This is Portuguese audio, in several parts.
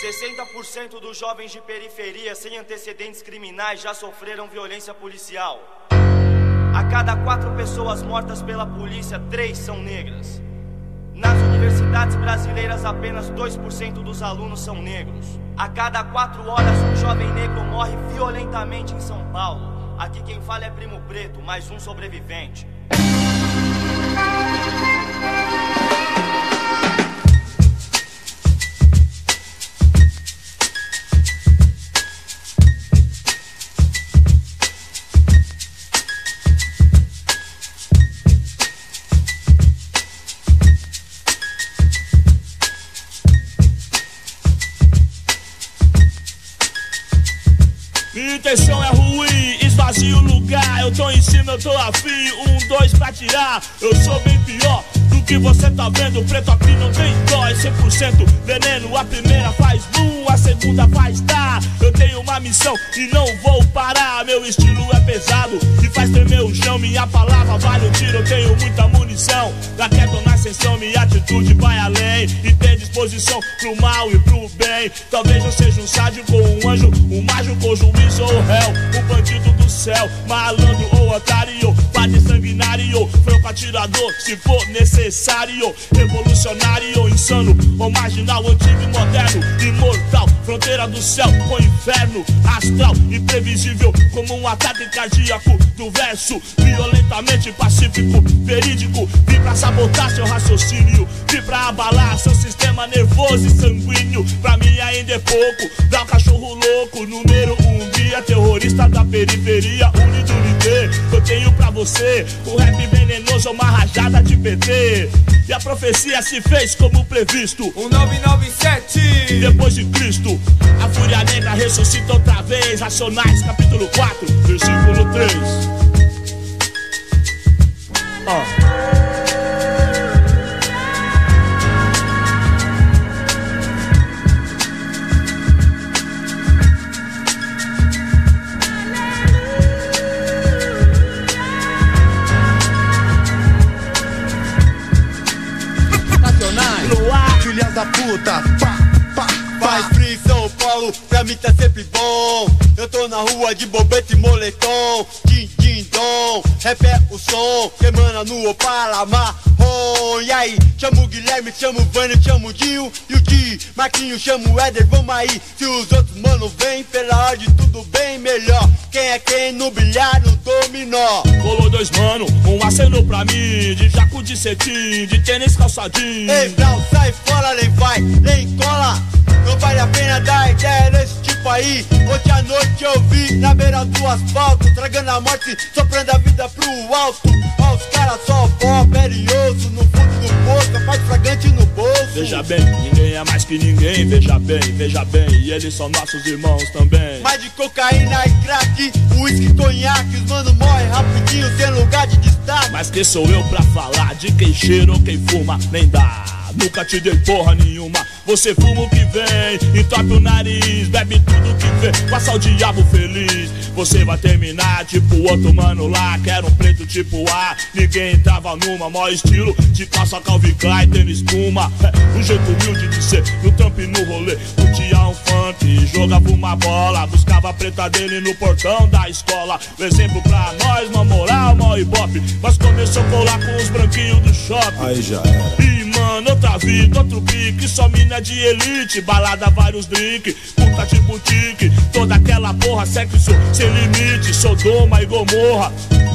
60% dos jovens de periferia sem antecedentes criminais já sofreram violência policial. A cada 4 pessoas mortas pela polícia, 3 são negras. Nas universidades brasileiras, apenas 2% dos alunos são negros. A cada 4 horas, um jovem negro morre violentamente em São Paulo. Aqui quem fala é Primo Preto, mais um sobrevivente. Minha intenção é ruim, esvazio o lugar. Eu tô em cima, eu tô afim, 1, 2 pra tirar. Eu sou bem pior do que você tá vendo. Preto aqui não tem dó, é 100% veneno. A primeira faz boom, a segunda faz tá. Eu tenho uma missão e não vou parar. Meu estilo é pesado e faz tremer o chão. Minha palavra vale um tiro, eu tenho muita munição. Da queda na ascensão, minha atitude vai além. E tem disposição pro mal e pro bem. Talvez eu seja um sádico ou um anjo, um mágico ou juiz ou réu, um bandido do céu, malandro ou otário, padre sanguinário, franco atirador, se for necessário, revolucionário, insano ou marginal, antigo e moderno, imortal, fronteira do céu com inferno, astral, imprevisível como um ataque cardíaco do verso, violentamente pacífico, verídico, vim pra sabotar seu raciocínio, vim pra abalar seu sistema nervoso e sanguíneo, pra mim ainda é pouco, dá um cachorro louco, número 1 guia, terrorista da periferia, unidunité, eu tenho pra você, um rap venenoso, uma rajada de PT, e a profecia se fez como previsto, 1997, depois de Cristo, a fúria negra ressuscita outra vez, Racionais, capítulo 4, versículo 3. Filhas da puta, pá, pá, faz frio em São Paulo, pra mim tá sempre bom. Eu tô na rua de bobete e moletom, din, din, dom. Rap é o som, que emana no Opala marrom. E aí, chamo o Guilherme, chamo o Vânio, chamo o Dinho e o Di Marquinho, chamo o Éder, vamos aí. Se os outros mano vem, pela ordem tudo bem melhor. Quem é quem no bilhar, no dominó. Colou 2 mano, um acenou pra mim, de jaco de cetim, de tênis calçadinho. Ei, Brau, sai fora, nem vai, nem cola. Não vale a pena dar ideia nesse tipo aí. Ontem à noite eu vi na beira do asfalto, tragando a morte, soprando a vida pro alto. Ó, os caras só pó, perioso, no fundo do poço, a parte fragante no bolso. Veja bem, ninguém é mais que ninguém, veja bem, e eles são nossos irmãos também. Mais de cocaína e crack, uísque, conhaque, os mano morrem rapidinho, sem lugar de destaque. Mas quem sou eu pra falar de quem cheira ou quem fuma? Nem dá, nunca te dei porra nenhuma. Você fuma o que vem, entope o nariz, bebe tudo que vê, passa o diabo feliz. Você vai terminar tipo outro mano lá, que era um preto tipo A. Ninguém entrava numa, maior estilo de calça Calvin Klein, tênis espuma. Um jeito humilde de ser, no trampo e no rolê. Curtia um funk, jogava uma bola, buscava a preta dele no portão da escola. O exemplo pra nós, uma moral, mó ibope. Mas começou a colar com os branquinhos do shopping. aí já era. E mano, outra vida, outro pique, só mina de elite, balada, vários drink, puta de boutique, toda aquela porra, sexo sem limite, Sodoma e Gomorra.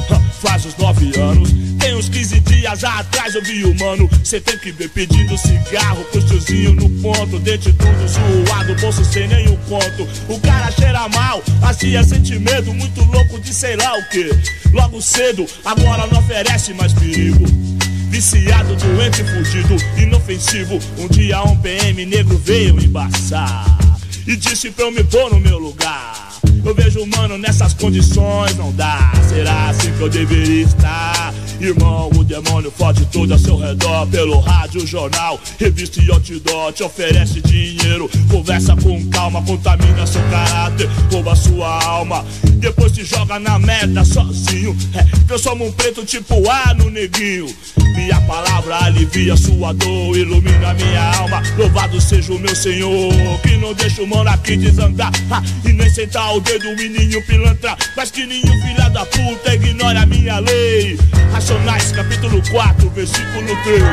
Faz uns 9 anos, tem uns 15 dias atrás eu vi o mano, cê tem que ver pedindo cigarro pro tiozinho no ponto, dente tudo zoado, bolso sem nenhum conto. O cara cheira mal, a tia sente medo, muito louco de sei lá o que. Logo cedo, agora não oferece mais perigo. Viciado, doente, fugido, inofensivo. Um dia um PM negro veio embaçar e disse pra eu me pôr no meu lugar. Eu vejo mano nessas condições, não dá. Será assim que eu deveria estar? Irmão, o demônio fode todo ao seu redor. Pelo rádio, jornal, revista e outdoor, te oferece dinheiro, conversa com calma. alma, contamina seu caráter, rouba sua alma. Depois se joga na merda sozinho. Transforma um preto tipo A no neguinho. Minha palavra alivia sua dor, ilumina minha alma. Louvado seja o meu Senhor, que não deixa o mano aqui desandar, e nem sentar o dedo o menino pilantra. Mas que nenhum filha da puta ignore a minha lei. Racionais, capítulo 4, versículo 3.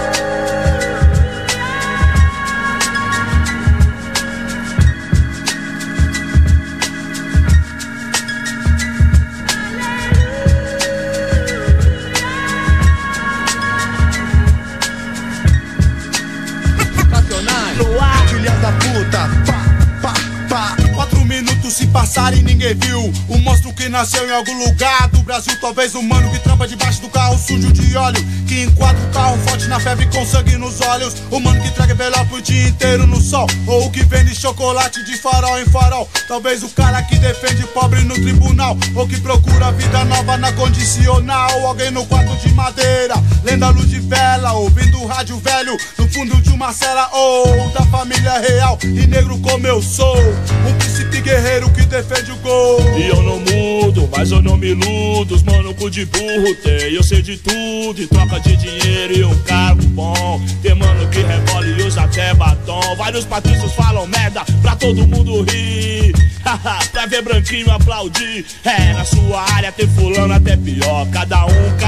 Filha da puta, pá, pá, pá. 4 minutos se passarem e ninguém viu. Um monstro que nasceu em algum lugar do Brasil. Talvez um mano que trampa debaixo do carro sujo de óleo, que enquadra o carro forte na febre com sangue nos olhos. O mano que traga envelope o dia inteiro no sol, ou o que vende chocolate de farol em farol. Talvez o cara que defende pobre no tribunal, ou que procura vida nova na condicional. Ou alguém no quarto de madeira, lendo a luz de vela, ouvindo o rádio velho no fundo de uma cela. Ou da família real e negro como eu sou, um príncipe guerreiro que defende o gol. E eu não mudo, mas eu não me iludo. Os mano cu de burro tem, eu sei de tudo. E troca de dinheiro e um cargo bom. Tem mano que rebola e usa até batom. Vários patrícios falam merda pra todo mundo rir. Pra ver branquinho aplaudir. Na sua área tem fulano até pior. Cada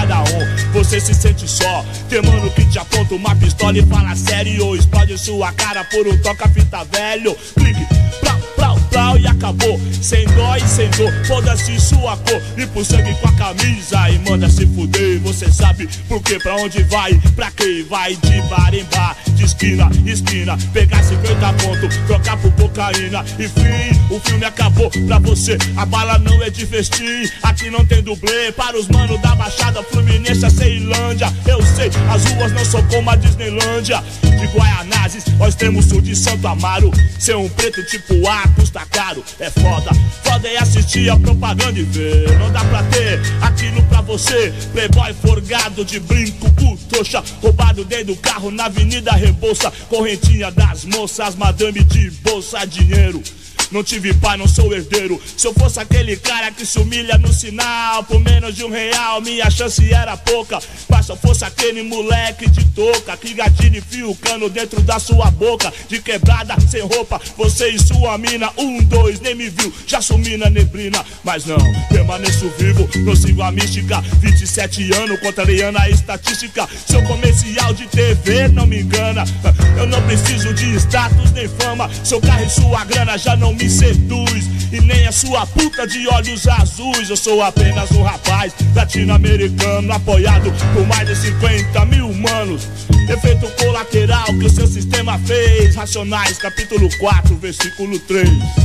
um, você se sente só. Tem mano que te aponta uma pistola e fala sério, ou explode sua cara por um toca-fita velho. Clique, plau, plau, plau e acabou. Sem dó e sem dor, foda-se sua cor. Limpa o sangue com a camisa e manda se fuder. Você sabe por quê, pra onde vai, pra quem vai. De bar em bar, de esquina, esquina. Pegar 50 pontos, trocar por cocaína. Enfim, o filme acabou pra você. A bala não é de festim, aqui não tem dublê. Para os manos da Baixada Fluminense, a Ceilândia. Eu sei, as ruas não são como a Disneylândia. De Guaianazes ao extremo sul de Santo Amaro. Ser um preto tipo A custa caro, é foda. Foda é assistir a propaganda e ver. Não dá pra ter aquilo pra você. Playboy forgado de brinco, trouxa. Roubado dentro do carro na Avenida Rebouça. Correntinha das moças, madame de bolsa, dinheiro. Não tive pai, não sou herdeiro. Se eu fosse aquele cara que se humilha no sinal por menos de R$1, minha chance era pouca. Mas se eu fosse aquele moleque de touca que gatilha e enfia o cano dentro da sua boca. De quebrada, sem roupa, você e sua mina. 1, 2, nem me viu, já sumi na neblina. Mas não, permaneço vivo, não sigo a mística. 27 anos, contrariando a estatística. Seu comercial de TV não me engana. Eu não preciso de status nem fama. Seu carro e sua grana já não me seduz, e nem a sua puta de olhos azuis. Eu sou apenas um rapaz latino-americano, apoiado por mais de 50 mil manos. Efeito colateral que o seu sistema fez. Racionais, capítulo 4, versículo 3.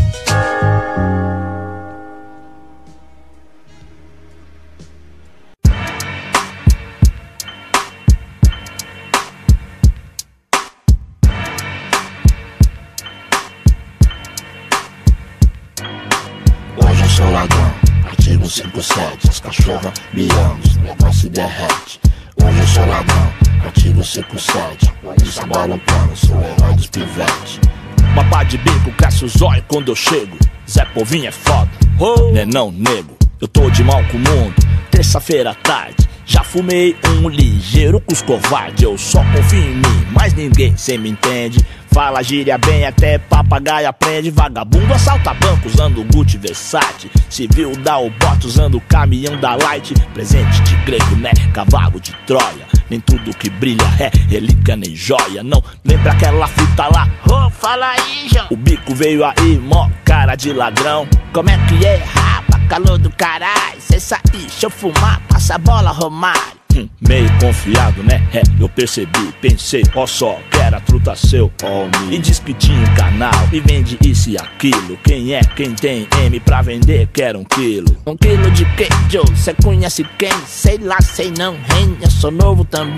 Sou ladrão, artigo 57. As cachorras me amam, os negócios se derrete. Hoje eu sou ladrão, artigo 57. Polícia bola um plano, sou o herói dos pivetes. Papá de bico, cresce o zóio quando eu chego. Zé Povinho é foda, nenão nego. Eu tô de mal com o mundo, terça-feira à tarde. Já fumei um ligeiro com os covardes. Eu só confio em mim, mas ninguém cê me entende. Fala gíria bem, até papagaio aprende. Vagabundo assalta banco usando Gucci Versace. Civil dá o bote usando o caminhão da Light. Presente de grego, né? Cavalo de Troia. Nem tudo que brilha é relíquia nem joia. Não lembra aquela fita lá? Ô, fala aí, João. O bico veio aí, mó cara de ladrão. Como é que é, rapa? Calor do caralho. Cê sair, deixa eu fumar, passa a bola, Romário. Meio confiado, né? Eu percebi, pensei, ó só, que era truta seu, e diz que tinha um canal e vende isso e aquilo. Quem é? Quem tem M pra vender quer 1 quilo. 1 quilo de quê, Joe? Cê conhece quem? Sei lá, sei não, hein? Eu sou novo também.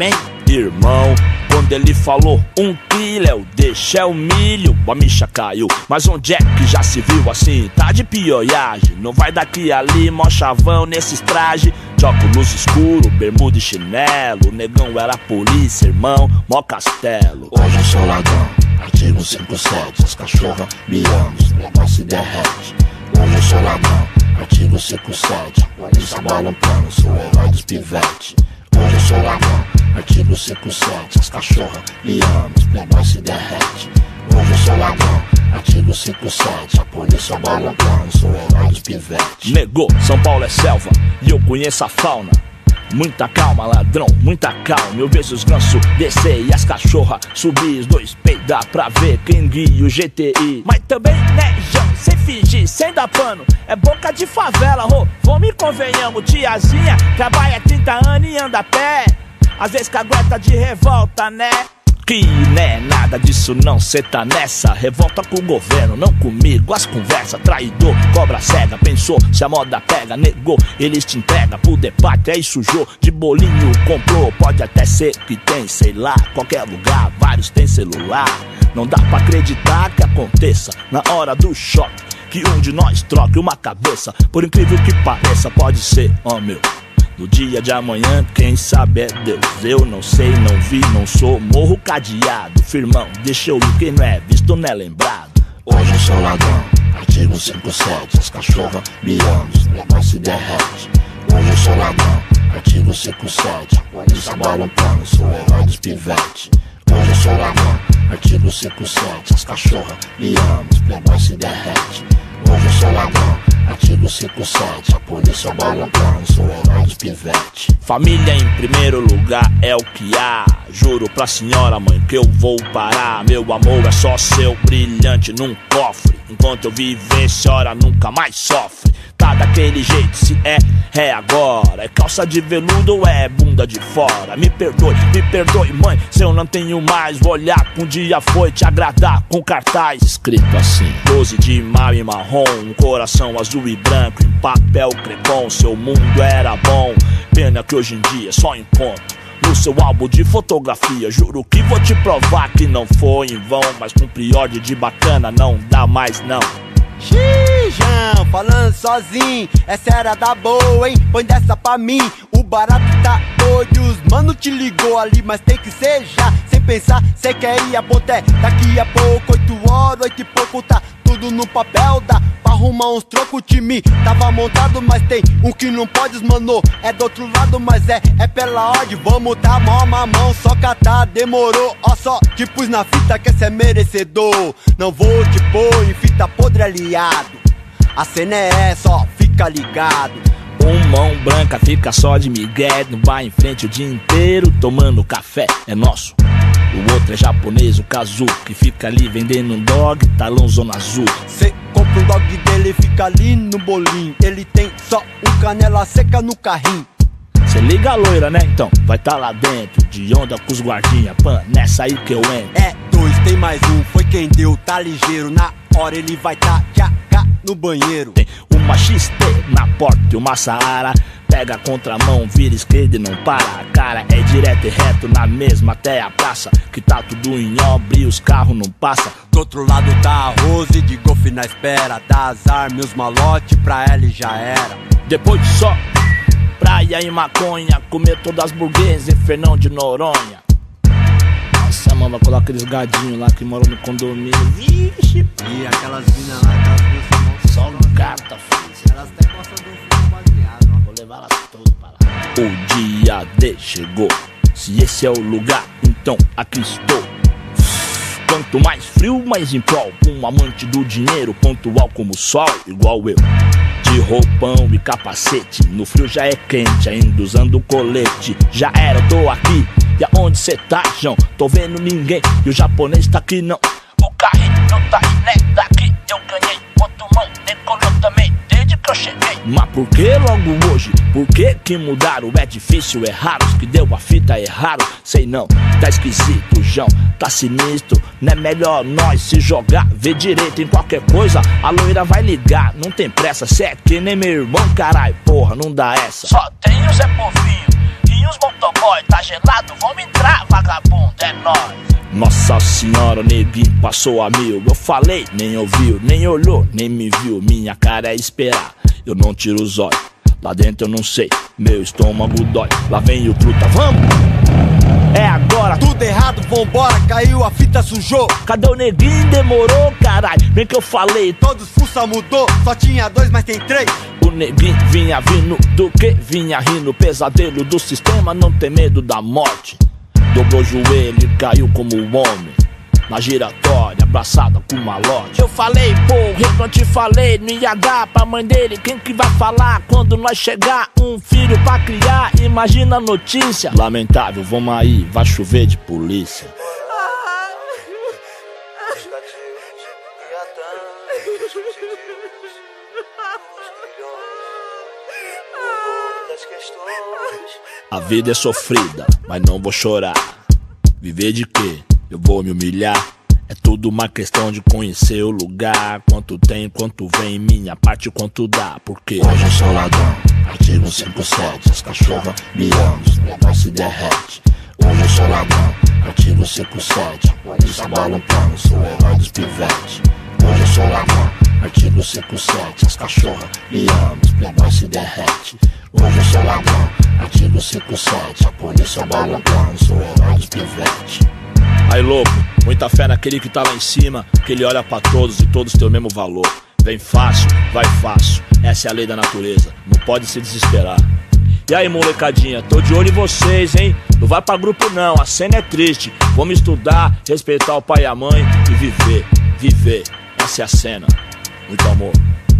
irmão. Quando ele falou 1 quilo, eu deixei o milho, a micha caiu. Mas onde é que já se viu assim? Tá de pioiagem, não vai daqui ali, mó chavão nesses trajes. De óculos escuro, bermuda e chinelo. O negão era polícia, irmão, mó castelo. Hoje eu sou ladrão, artigo 57. As cachorras me amam, os negócios se derrete. Hoje eu sou ladrão, artigo 57. Polícia bola um plano, sou o herói dos pivetes. Hoje eu sou ladrão, artigo 57. As cachorras me amam, os negócios se derrete. Hoje eu sou ladrão, artigo 57. A polícia bola um plano, sou o herói dos pivetes. Negou, São Paulo é selva e eu conheço a fauna. Muita calma, ladrão, muita calma. Eu vejo os gansos descer e as cachorras subir. Os dois peidar pra ver quem guia o GTI. Mas também, né, Jão, sem fingir, sem dar pano. É boca de favela, vamos e convenhamos. Tiazinha trabalha 30 anos e anda a pé. Às vezes cagueta de revolta, né? Que né, nada disso não, cê tá nessa. Revolta com o governo, não comigo. As conversas, traidor, cobra cega. Pensou, se a moda pega, negou. Eles te entregam pro debate, aí sujou. De bolinho comprou, pode até ser que tem, sei lá. Qualquer lugar, vários tem celular. Não dá pra acreditar que aconteça na hora do choque, que um de nós troque uma cabeça. Por incrível que pareça, pode ser, ó meu. No dia de amanhã, quem sabe é Deus. Eu não sei, não vi, não sou. Morro cadeado, firmão, deixa eu ir. Quem não é visto não é lembrado. Hoje eu sou ladrão, artigo 57. As cachorras me amam, os negócios se derrete. Hoje eu sou ladrão, artigo 57. Polícia bola um plano, sou o herói dos pivetes. Hoje eu sou ladrão, artigo 57. As cachorras me amam, os negócios se derrete. Hoje eu sou ladrão, artigo 57. A polícia bola um plano, sou o herói dos pivetes. Família em primeiro lugar é o que há. Juro pra senhora mãe que eu vou parar. Meu amor é só seu brilhante num cofre. Enquanto eu viver, a senhora nunca mais sofre. Tá daquele jeito, se é agora. É calça de veludo ou é bunda de fora? Me perdoe mãe, se eu não tenho mais. Vou olhar que um dia foi te agradar com cartaz escrito assim: 12 de maio em marrom, um coração azul e branco em papel crepom. Seu mundo era bom, pena que hoje em dia só encontro no seu álbum de fotografia. Juro que vou te provar que não foi em vão, mas com priorde de bacana não dá mais não. Xijão, falando sozinho, essa era da boa, hein? Põe dessa pra mim, o barato tá doido. Os mano te ligou ali, mas tem que ser já. Sem pensar, cê quer ir a boté. Daqui a pouco, 8 horas, 8 e pouco, tá tudo no papel. Dá pra arrumar uns trocos, o time tava montado. Mas tem um que não pode, os mano, é do outro lado. Mas é pela ordem, vamos tá mó mamão. Só catar, demorou, ó só te pus na fita que cê é merecedor. Não vou te pôr em fita podre aliado. A cena é só, fica ligado. Mão branca fica só de migué, não vai em frente o dia inteiro tomando café, é nosso. O outro é japonês, o Kazu, que fica ali vendendo um dog, talão zona azul. Cê compra um dog dele, fica ali no bolinho. Ele tem só um canela seca no carrinho. Cê liga a loira, né, então? Vai tá lá dentro, de onda com os guardinha. Pan, nessa aí que eu entro. É 2, tem mais um, foi quem deu, tá ligeiro. Na hora ele vai tá já no banheiro. Tem uma XT na porta e uma Saara. Pega a contramão, vira esquerda e não para. A cara é direto e reto na mesma até a praça, que tá tudo em obra e os carros não passam. Do outro lado tá a Rose de golfe na espera. Dá as armas, os malote, pra ela e já era. Depois de só praia e maconha, comer todas as burguesas em Fernão de Noronha. Nossa, mano, vai colocar aqueles gadinhos lá que moram no condomínio. Vixe, e aquelas minas lá, aquelas minas só gata, filho. elas até gostam do fumo baseado, ó. Vou levar elas todas para lá. O dia D chegou. Se esse é o lugar, então aqui estou. Quanto mais frio, mais em prol. Um amante do dinheiro, pontual como o sol, igual eu. De roupão e capacete, no frio já é quente, ainda usando colete. Já era, tô aqui, e aonde cê tá, João? Tô vendo ninguém, e o japonês tá aqui não. O carrinho tá aí, né? Daqui eu ganhei, outro mão decolou também, desde que eu cheguei. Mas por que logo hoje? Por que mudaram? É difícil, é raro, os que deu a fita erraram. Sei não, tá esquisito, João, tá sinistro. Não é melhor nós se jogar, vê direito em qualquer coisa, a loira vai ligar. Não tem pressa, cê é que nem meu irmão, carai, porra, não dá essa. Só tem o Zé Povinho e os motoboy. Tá gelado, vamos entrar, vagabundo, é nóis. Nossa senhora, o neguinho passou a mil. Eu falei, nem ouviu, nem olhou, nem me viu. Minha cara é esperar, eu não tiro os olhos. Lá dentro eu não sei, meu estômago dói. Lá vem o truta, vamos! É agora! Tudo errado, vambora, caiu, a fita sujou. Cadê o neguinho? Demorou, caralho. Bem que eu falei, Todos fuça mudou, só tinha 2, mas tem 3. o neguinho vinha vindo do que? Vinha rindo, pesadelo do sistema, não tem medo da morte. Dobrou o joelho e caiu como um homem na giratória, abraçada com malote. Eu falei, porra, não te falei, não ia dar pra mãe dele. Quem que vai falar quando nós chegar? Um filho pra criar, imagina a notícia. Lamentável, vamos aí, vai chover de polícia. A vida é sofrida, mas não vou chorar. Viver de quê? Eu vou me humilhar. É tudo uma questão de conhecer o lugar. Quanto tem, quanto vem, minha parte, quanto dá. Porque Hoje eu sou ladrão, artigo 57. As cachorras me amam, os negócios se derrete. Hoje eu sou ladrão, artigo 57. Polícia bola um plano, sou o herói dos pivetes. Hoje eu sou ladrão, artigo 57. As cachorras me amam, os negócios se derrete. Hoje eu sou ladrão, artigo 57. A polícia bola um plano, sou o herói dos pivetes. aí louco, muita fé naquele que tá lá em cima, que ele olha pra todos e todos têm o mesmo valor. Vem fácil, vai fácil, essa é a lei da natureza, não pode se desesperar. E aí molecadinha, tô de olho em vocês, hein? Não vai pra grupo não, a cena é triste. Vamos estudar, respeitar o pai e a mãe e viver, viver, essa é a cena. Muito amor.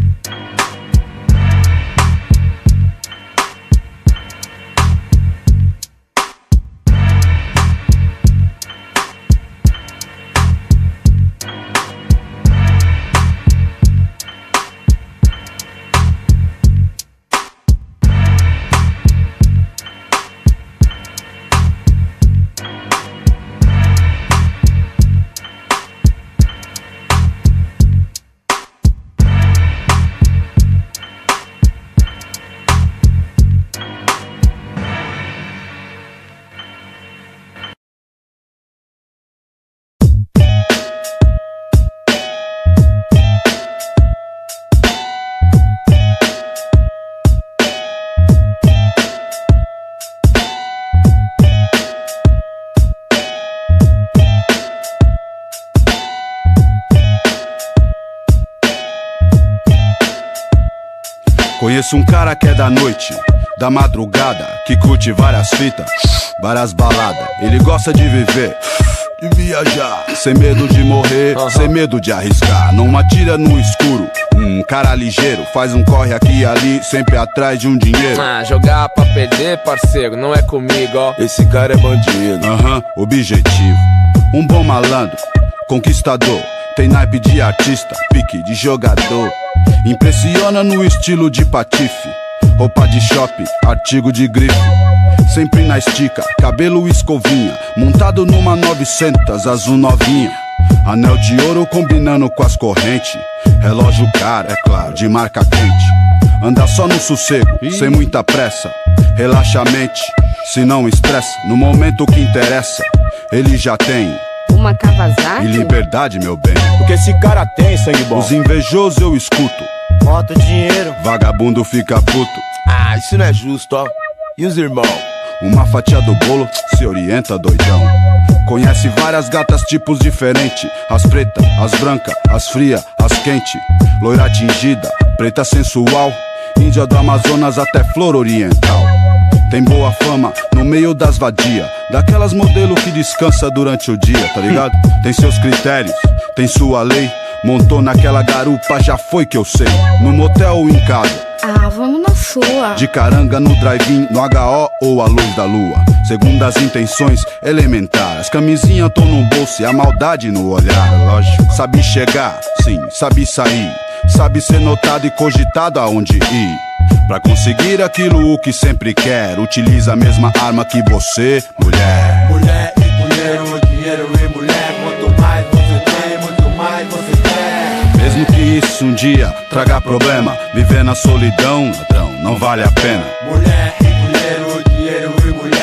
Conheço um cara que é da noite, da madrugada, que curte várias fitas, várias baladas. Ele gosta de viver, de viajar, sem medo de morrer, sem medo de arriscar. Não atira no escuro, um cara ligeiro, faz um corre aqui e ali, sempre atrás de um dinheiro. Jogar pra perder, parceiro, não é comigo, ó. Esse cara é bandido. Objetivo. Um bom malandro, conquistador. Tem naipe de artista, pique de jogador. Impressiona no estilo de patife. Roupa de shopping, artigo de grife. Sempre na estica, cabelo escovinha. Montado numa 900, azul novinha. Anel de ouro combinando com as correntes. Relógio caro, é claro, de marca quente. Anda só no sossego, sem muita pressa. Relaxa a mente, se não estressa. No momento que interessa, ele já tem uma Kawasaki? E liberdade, meu bem. O que esse cara tem, sangue bom? Os invejosos eu escuto. Moto, dinheiro. Vagabundo fica puto. Isso não é justo, ó. E os irmãos? Uma fatia do bolo, se orienta, doidão. Conhece várias gatas, tipos diferentes. As pretas, as brancas, as frias, as quentes. Loira tingida, preta sensual. Índia do Amazonas até flor oriental. Tem boa fama no meio das vadias. Daquelas modelo que descansa durante o dia, tá ligado? Tem seus critérios, tem sua lei. Montou naquela garupa, já foi que eu sei. No motel ou em casa? Vamos na sua. De caranga no drive-in, no HO ou a luz da lua. Segundo as intenções elementares. As camisinhas tão no bolso e a maldade no olhar. Lógico. Sabe chegar, sim, sabe sair. Sabe ser notado e cogitado aonde ir. Pra conseguir aquilo o que sempre quer. Utiliza a mesma arma que você, mulher. Mulher e dinheiro, dinheiro e mulher. Quanto mais você tem, muito mais você quer. Mesmo que isso um dia traga problema, viver na solidão, ladrão, não vale a pena. Mulher e dinheiro e mulher.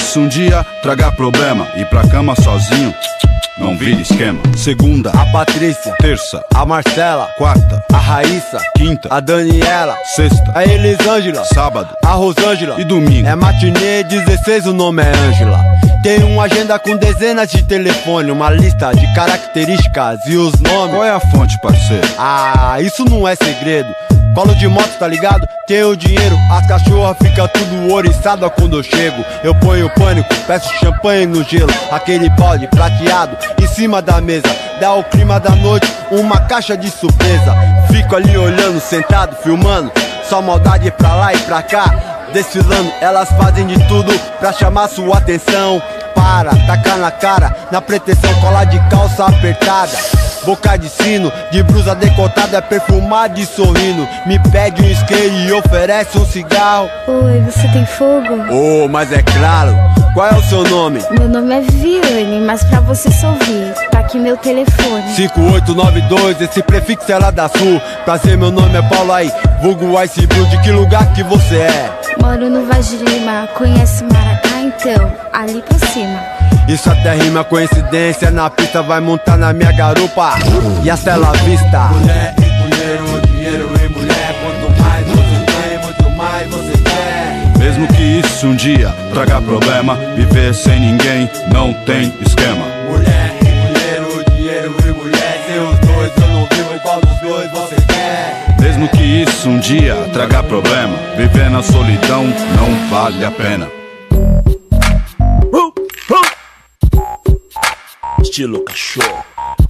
isso um dia traga problema. Ir pra cama sozinho não vira esquema. Segunda, a Patrícia. Terça, a Marcela. Quarta, a Raíssa. Quinta, a Daniela. Sexta, a Elisângela. Sábado, a Rosângela. E domingo é matinê 16, o nome é Ângela. Tem uma agenda com dezenas de telefone, uma lista de características e os nomes. Qual é a fonte, parceiro? Ah, isso não é segredo. Colo de moto, tá ligado? Tenho dinheiro, as cachorras ficam tudo oriçada quando eu chego. Eu ponho pânico, peço champanhe no gelo. Aquele balde prateado em cima da mesa. Dá o clima da noite, uma caixa de surpresa. Fico ali olhando, sentado, filmando. Só maldade pra lá e pra cá. Desfilando, elas fazem de tudo pra chamar sua atenção. Para, tacar na cara, na pretensão, colar de calça apertada. Boca de sino, de blusa decotada, perfumada e sorrindo. Me pede um skate e oferece um cigarro. Oi, você tem fogo? Oh, mas é claro. Qual é o seu nome? Meu nome é Viviane, mas pra você só ouvir, tá aqui meu telefone. 5892, esse prefixo é lá da Sul. Prazer, meu nome é Paulo aí, vulgo Ice Blue. De que lugar que você é? Moro no Vaz de Lima, conhece Maracá então? Ali pra cima. Isso até rima coincidência, na pista vai montar na minha garupa. E até lá vista. Mulher e dinheiro, dinheiro e mulher. Quanto mais você tem, muito mais você quer. Mesmo que isso um dia traga problema, viver sem ninguém não tem esquema. Mulher e dinheiro e mulher. Sem os dois eu não vivo, qual dos dois você quer? Mesmo que isso um dia traga problema, viver na solidão não vale a pena. Estilo cachorro.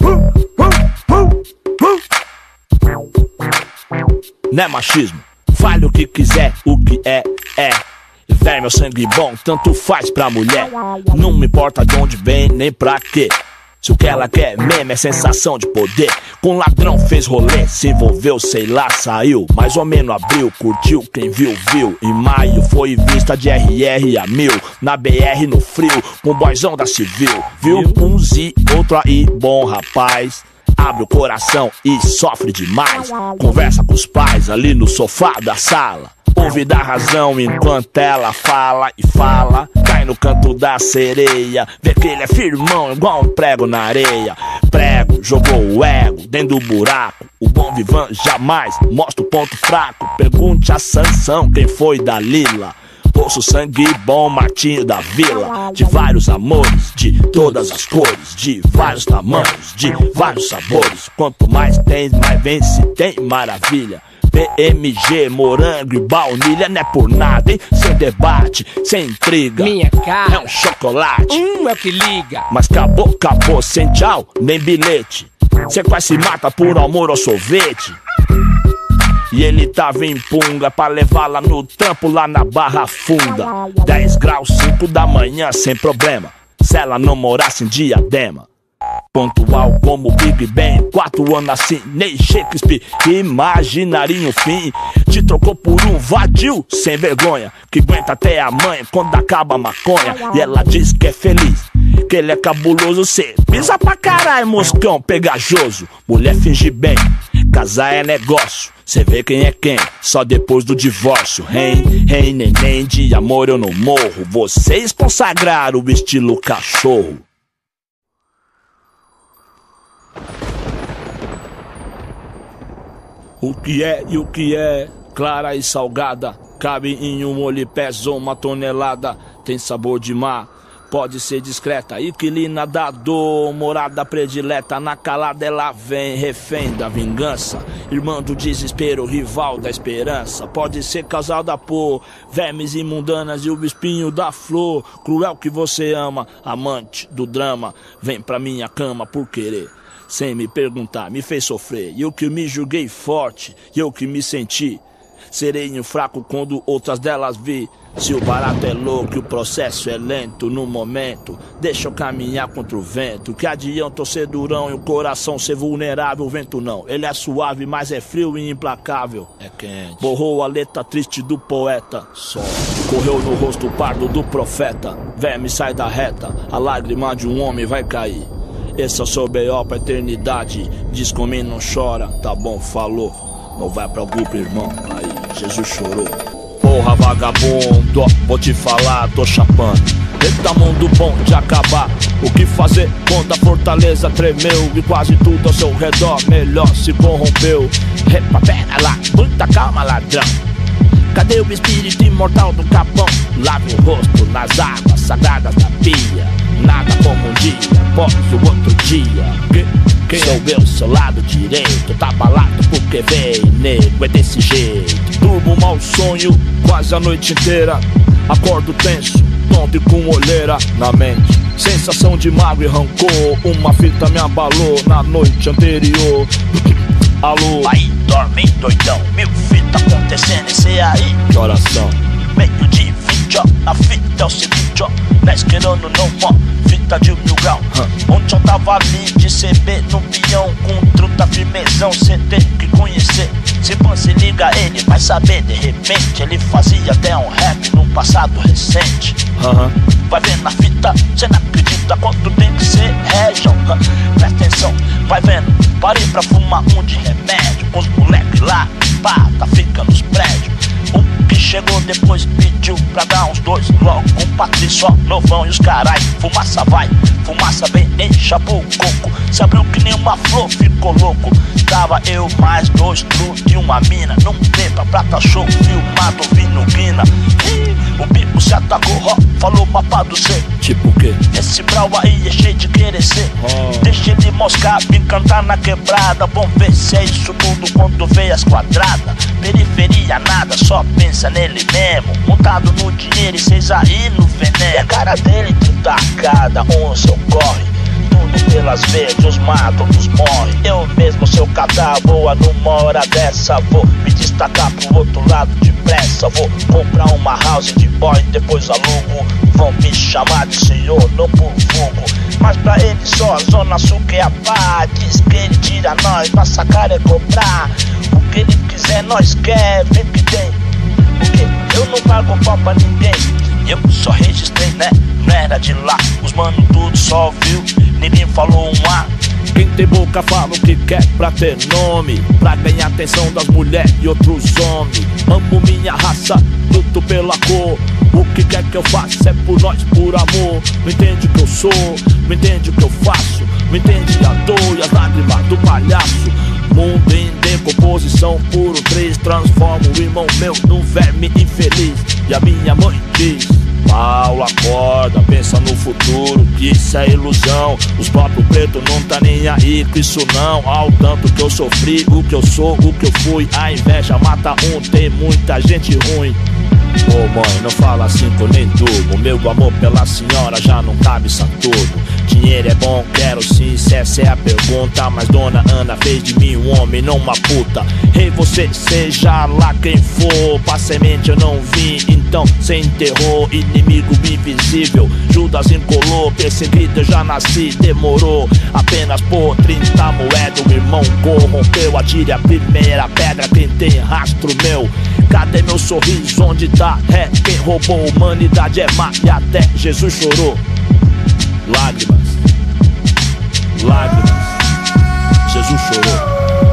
Não é machismo, fale o que quiser, o que é. Véi, meu sangue bom, tanto faz pra mulher. Não me importa de onde vem, nem pra quê. Se o que ela quer mesmo é sensação de poder. Com ladrão fez rolê, se envolveu, sei lá, saiu. Mais ou menos abril, curtiu, quem viu, viu. Em maio foi vista de RR a 1000. Na BR no frio, com boyzão da civil. Viu um Z, outro aí, bom rapaz. Abre o coração e sofre demais. Conversa com os pais ali no sofá da sala. Ouve da razão enquanto ela fala e fala. Cai no canto da sereia. Vê que ele é firmão igual um prego na areia. Prego, jogou o ego dentro do buraco. O bom vivan jamais mostra o ponto fraco. Pergunte a Sansão quem foi Dalila. Poço sangue bom, Martinho da Vila. De vários amores, de todas as cores. De vários tamanhos, de vários sabores. Quanto mais tem, mais vence, tem maravilha. PMG, morango e baunilha, não é por nada, hein? Sem debate, sem intriga. Minha cara é um chocolate. É o que liga. Mas acabou, sem tchau, nem bilhete. Cê quase se mata por amor ao sorvete. E ele tava em punga pra levá-la no trampo lá na Barra Funda. 10 graus, 5 da manhã, sem problema. Se ela não morasse em Diadema. Pontual como Big Ben, 4 anos assim, nem Shakespeare imaginaria um fim. Te trocou por um vadio sem vergonha, que aguenta até a mãe quando acaba a maconha. E ela diz que é feliz, que ele é cabuloso. Cê pisa pra caralho, moscão pegajoso. Mulher finge bem, casar é negócio. Cê vê quem é quem, só depois do divórcio. Rei, neném, de amor eu não morro. Vocês consagraram o estilo cachorro. O que é e o que é, clara e salgada. Cabe em um molho e pesa 1 tonelada. Tem sabor de mar, pode ser discreta. Inquilina da dor, morada predileta. Na calada ela vem, refém da vingança. Irmã do desespero, rival da esperança. Pode ser causada por vermes imundanas e o espinho da flor. Cruel que você ama, amante do drama. Vem pra minha cama por querer. Sem me perguntar, me fez sofrer. E eu que me julguei forte, e eu que me senti serei fraco quando outras delas vi. Se o barato é louco e o processo é lento no momento, deixa eu caminhar contra o vento. Que adianta eu ser durão e o coração ser vulnerável? O vento não, ele é suave, mas é frio e implacável. É quente. Borrou a letra triste do poeta. Só correu no rosto pardo do profeta. Verme sai da reta, a lágrima de um homem vai cair. Esse é o seu B.O. pra eternidade. Diz comigo, não chora, tá bom, falou. Não vai pra grupo, irmão, aí Jesus chorou. Porra, vagabundo, vou te falar, tô chapando. Eita mundo bom de acabar. O que fazer quando a fortaleza tremeu e quase tudo ao seu redor melhor se corrompeu? Epa, pera lá, muita calma, ladrão. Cadê o espírito imortal do Capão? Lave o rosto nas águas sagradas da pia. Nada como um dia após o outro dia. Quem sou eu, seu lado direito? Tá balado porque vem, nego, é desse jeito. Durmo um mau sonho quase a noite inteira. Acordo tenso, tonto e com olheira na mente. Sensação de mágoa e rancor. Uma fita me abalou na noite anterior. Alô? Aí, dorme doidão. Mil fita acontecendo, esse aí. Que oração? Meio de 20, ó. A fita é o seguinte, ó. Não esquerando não, ó. Fita de 1000 graus. Ontem eu tava ali de CB no peão. Com truta firmezão, cê tem que conhecer. Se você liga ele, vai saber. De repente ele fazia até um rap num passado recente. Vai vendo na fita, cê não acredita quanto tem que ser région. Presta atenção, vai vendo. Parei pra fumar um de remédio. Os moleque lá, pá, tá ficando nos prédios. O que chegou depois pediu pra dar uns dois. Logo com Patrício, ó, novão e os carai. Fumaça vai, fumaça vem, encha o coco. Se abriu que nem uma flor, ficou louco. Tava eu mais 2 tru de uma mina. Num tempo prata show, filmado, vindo guina. O bico se atacou, ó, falou mapa do C. Tipo o quê? Esse brau aí é cheio de querer ser. Deixa ele moscar, vim cantar na quebrada. Vamos ver se é isso tudo quando vê as quadradas. Periferia nada, só pensa nele mesmo. Montado no dinheiro e cês aí no veneno. E a cara dele te dá cada um seu corre. Tudo pelas vezes, os matam, os morre. Eu mesmo, seu cadáver, voa numa hora dessa. Vou me destacar pro outro lado depressa. Vou comprar uma house de boy, depois alugo. Vão me chamar de senhor, não por fogo. Mas pra ele só a zona sul que é a paz. Diz que ele tira nós, nossa cara é cobrar. O que ele quiser nós quer, vê que tem. Porque eu não pago pau pra ninguém. Eu só registrei, né? Não era de lá. Os mano tudo só viu, ninguém falou um A. Quem tem boca fala o que quer pra ter nome, pra ganhar atenção das mulheres e outros homens. Amo minha raça, luto pela cor. O que quer que eu faça é por nós, por amor. Não entende o que eu sou, não entende o que eu faço. Não entende a dor e as lágrimas do palhaço. Mundo em decomposição, puro 3. Transforma o irmão meu num verme infeliz. E a minha mãe diz: Paulo, acorda, pensa no futuro, que isso é ilusão. Os próprios pretos não tá nem aí com isso não. Ao tanto que eu sofri, o que eu sou, o que eu fui. A inveja mata um, tem muita gente ruim. Ô mãe, não fala assim que eu nem durmo. Meu amor pela senhora já não cabe Saturno. Dinheiro é bom, quero sim, se essa é a pergunta. Mas dona Ana fez de mim um homem, não uma puta. Ei, você seja lá quem for, pra semente eu não vim, então cê enterrou. Inimigo invisível, Judas encolou. Perseguido eu já nasci, demorou. Apenas por 30 moedas o irmão corrompeu. Atire a primeira pedra quem tem rastro meu. Cadê meu sorriso, onde tá? É quem roubou, humanidade é má e até Jesus chorou. Lágrimas, lágrimas, Jesus chorou.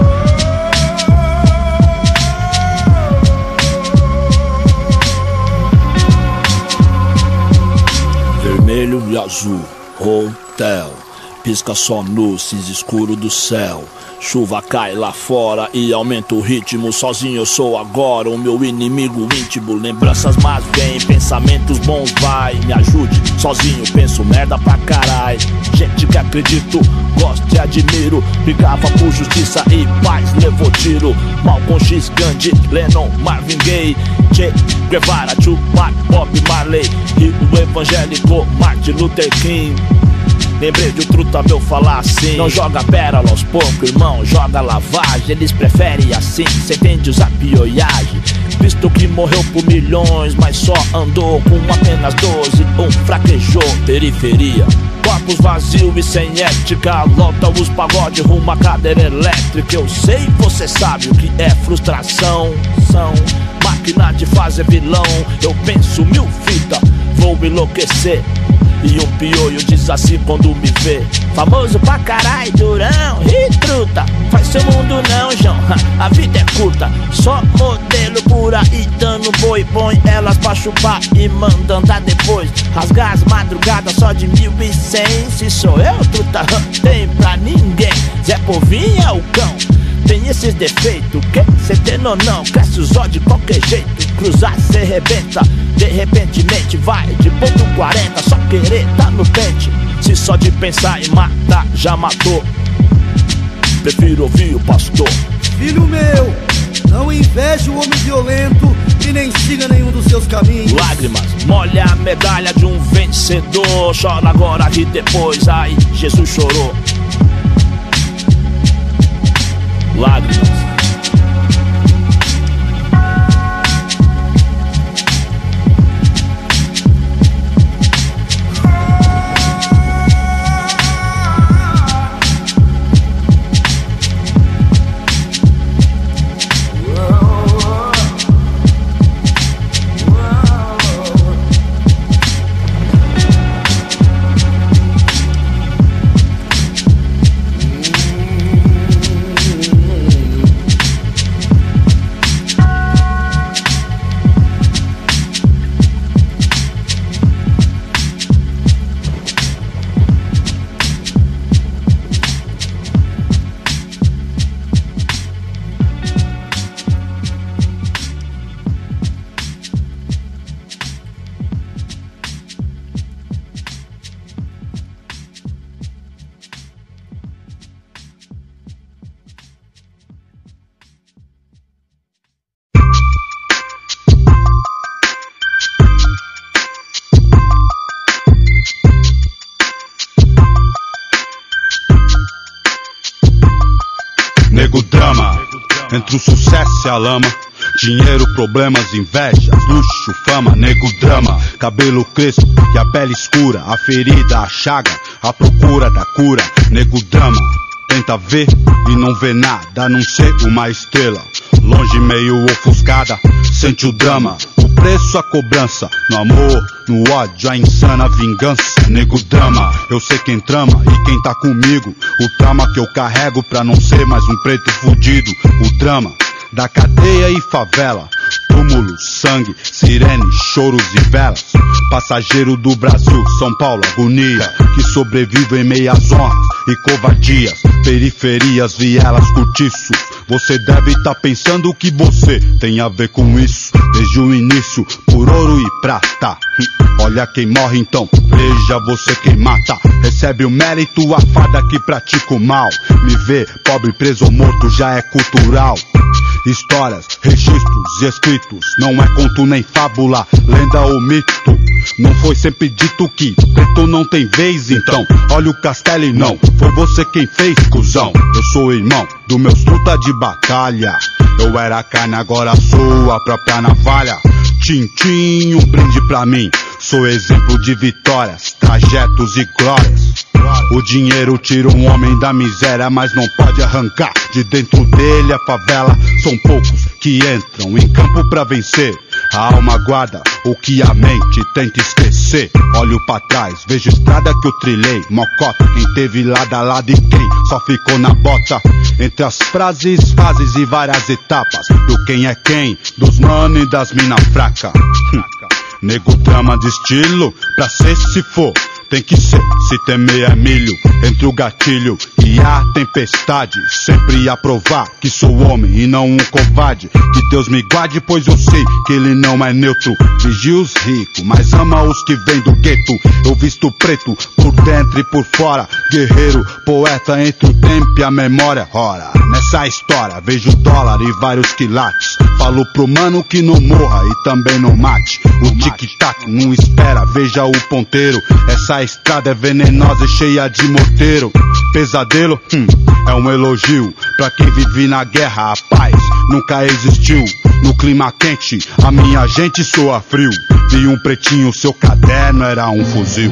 Vermelho e azul, hotel. Pisca só no cinza escuro do céu. Chuva cai lá fora e aumenta o ritmo. Sozinho eu sou agora o meu inimigo íntimo. Lembranças más vêm, pensamentos bons vai. Me ajude, sozinho penso merda pra carai. Gente que acredito, gosto e admiro. Brigava por justiça e paz, levou tiro. Malcolm X, Gandhi, Lennon, Marvin Gaye, Che Guevara, Tupac, Bob Marley e o evangélico Martin Luther King. Lembrei de um truta meu falar assim: não joga pérola aos poucos, irmão, joga lavagem. Eles preferem assim, cê entende usar pioiagem. Cristo que morreu por milhões, mas só andou com apenas 12, fraquejou. Periferia, corpos vazios e sem ética. Lota os pagode rumo à cadeira elétrica. Eu sei, você sabe o que é frustração. São máquina de fazer vilão. Eu penso mil vidas, vou enlouquecer. E um piolho diz assim quando me vê: famoso pra caralho, durão e truta. Faz seu mundo não, João, a vida é curta. Só modelo por aí dando boi. Põe elas pra chupar e manda andar depois. Rasgar as madrugadas só de 1100. Se sou eu, truta, tem pra ninguém. Zé Povinho é o cão, tem esses defeitos, que cê tem ou não? Cresce os olhos de qualquer jeito. Cruzar cê rebenta, de repentemente vai de ponto 40. Só querer tá no pente. Se só de pensar em matar já matou, prefiro ouvir o pastor. Filho meu, não inveje o homem violento e nem siga nenhum dos seus caminhos. Lágrimas, molha a medalha de um vencedor. Chora agora e depois, ai, Jesus chorou. Lágrimas. Nego drama, entre o sucesso e a lama. Dinheiro, problemas, invejas, luxo, fama. Nego drama, cabelo crespo e a pele escura. A ferida, a chaga, a procura da cura. Nego drama, tenta ver e não vê nada, a não ser uma estrela longe, meio ofuscada. Sente o drama, o preço, a cobrança. No amor, no ódio, a insana vingança. Nego drama, eu sei quem trama e quem tá comigo. O trauma que eu carrego pra não ser mais um preto fudido. O drama da cadeia e favela, túmulo, sangue, sirene, choros e velas. Passageiro do Brasil, São Paulo, agonia, que sobrevive em meias honras e covardias. Periferias, vielas, cortiços. Você deve tá pensando que você tem a ver com isso. Desde o início, por ouro e prata. Olha quem morre então, veja você quem mata. Recebe o mérito, a farda que pratica o mal. Me ver pobre, preso ou morto já é cultural. Histórias, registros e escritos, não é conto nem fábula, lenda ou mito. Não foi sempre dito que preto não tem vez, então olha o castelo e não foi você quem fez, cuzão. Eu sou irmão do meus truta de batalha. Eu era carne, agora sou a própria navalha. Tintim, um brinde pra mim. Sou exemplo de vitórias, trajetos e glórias. O dinheiro tira um homem da miséria, mas não pode arrancar de dentro dele a favela. São poucos que entram em campo pra vencer. A alma guarda o que a mente tenta esquecer. Olho pra trás, vejo estrada que eu trilhei. Mocota, quem teve lado a lado e quem só ficou na bota. Entre as frases, fases e várias etapas. Do quem é quem, dos mano e das mina fraca. Nego drama de estilo, pra ser se for. Tem que ser, se temer é milho. Entre o gatilho e a tempestade, sempre a provar que sou homem e não um covarde. Que Deus me guarde, pois eu sei que ele não é neutro. Vigia os ricos, mas ama os que vêm do gueto. Eu visto preto, por dentro e por fora. Guerreiro, poeta entre o tempo e a memória. Ora, nessa história vejo dólar e vários quilates. Falo pro mano que não morra e também não mate. O tic-tac não espera, veja o ponteiro. Essa estrada é venenosa e cheia de morteiro. Pesadelo, é um elogio pra quem vive na guerra. A paz nunca existiu. No clima quente, a minha gente soa frio. Vi um pretinho, seu caderno era um fuzil.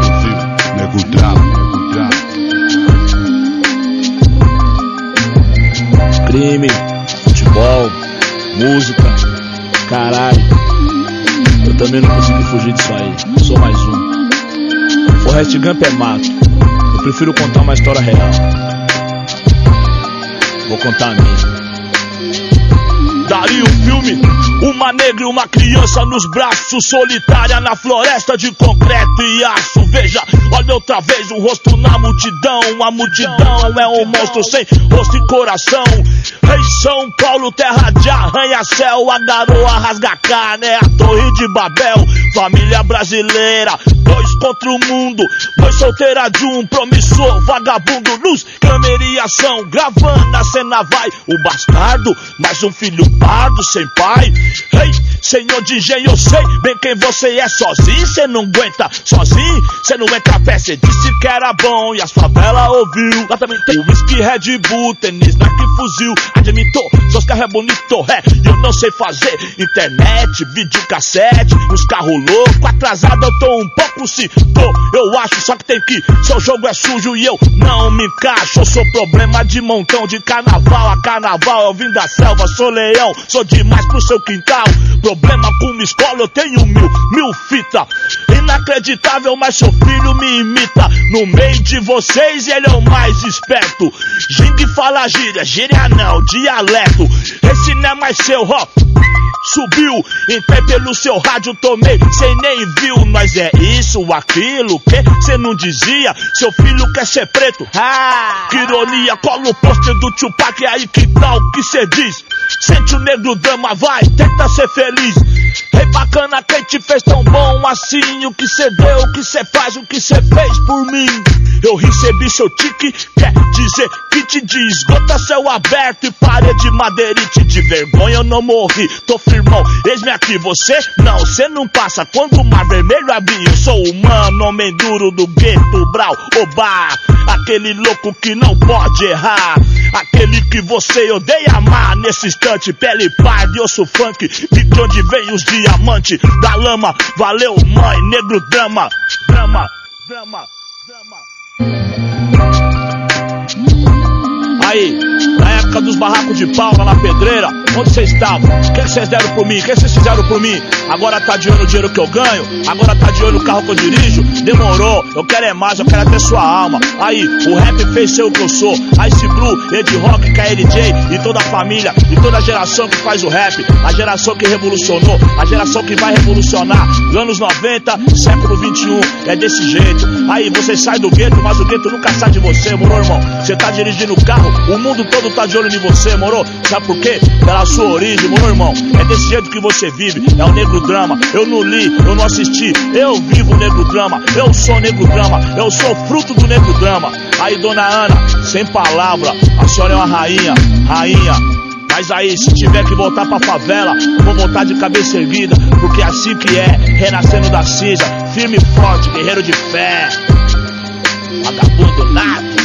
Nego drama. Crime, futebol, música, Caralho, eu também não consegui fugir disso aí. Sou mais um. Forrest Gump é mato. Eu prefiro contar uma história real. Vou contar a minha. Daria um filme, uma negra e uma criança nos braços, solitária na floresta de concreto e aço. Veja, olha outra vez um rosto na multidão. A multidão é um monstro sem rosto e coração. Rei São Paulo, terra de arranha-céu. A garoa rasga carne, é a Torre de Babel. Família brasileira, dois contra o mundo. Mãe solteira de um promissor vagabundo. Luz, câmera e ação, gravando a cena vai. O bastardo, mais um filho pardo sem pai. Ei, senhor de engenho, eu sei bem quem você é. Sozinho cê não aguenta, sozinho cê não entra a pé. Cê disse que era bom e as favelas ouviu. Lá também tem whisky, Red Bull, tênis, Nike, fuzil. Admitou, seus carros é bonito, eu não sei fazer. Internet, videocassete, os carros loucos. Atrasado eu tô um pouco, se tô, eu acho. Só que tem que, seu jogo é sujo e eu não me encaixo. Eu sou problema de montão, de carnaval a carnaval. Eu vim da selva, sou leão, sou demais pro seu quintal. Problema com uma escola, eu tenho mil fita. Inacreditável, mas seu filho me imita. No meio de vocês ele é o mais esperto. Gingue fala gíria, gíria não, dialeto. Esse não é mais seu, ó. Subiu, entrei pelo seu rádio, tomei, cê nem viu. Nós é isso, aquilo, que cê não dizia. Seu filho quer ser preto, que ironia. Cola o pôster do Tupac, aí que tal que cê diz? Sente o negro drama, vai, tenta ser feliz. Rei bacana, quem te fez tão bom assim? O que cê deu, o que cê faz, o que cê fez por mim? Eu recebi seu tique, quer dizer que te diz. Gota céu aberto e parede madeirite. De vergonha eu não morri, tô firmão, eis-me aqui. Você não, cê não passa quando o mar vermelho abrir. Eu sou humano, homem duro do gueto, brau, oba. Aquele louco que não pode errar. Aquele que você odeia amar. Nesse instante, pele parda e osso funk. De onde vem os diamantes da lama. Valeu mãe, negro drama. Drama, drama, drama. Aí, na época dos barracos de pau lá na pedreira, onde vocês estavam? O que vocês deram por mim? O que vocês fizeram por mim? Agora tá de olho no dinheiro que eu ganho? Agora tá de olho no carro que eu dirijo? Demorou, eu quero é mais, eu quero até sua alma. Aí, o rap fez ser o que eu sou. Ice Blue, Ed Rock, KLJ e toda a família, e toda a geração que faz o rap. A geração que revolucionou, a geração que vai revolucionar. Anos 90, século 21, é desse jeito. Aí, você sai do gueto, mas o gueto nunca sai de você, moro, irmão? Você tá dirigindo o carro, o mundo todo tá de olho em você, moro? Sabe por quê? Pela sua origem, moro, irmão? É desse jeito que você vive, é o negro drama. Eu não li, eu não assisti, eu vivo o negro drama. Eu sou negro drama, eu sou fruto do negro drama. Aí, dona Ana, sem palavra, a senhora é uma rainha, rainha. Mas aí, se tiver que voltar pra favela, vou voltar de cabeça erguida, porque é assim que é, renascendo da cinza, firme e forte, guerreiro de fé. Vagabundo nato.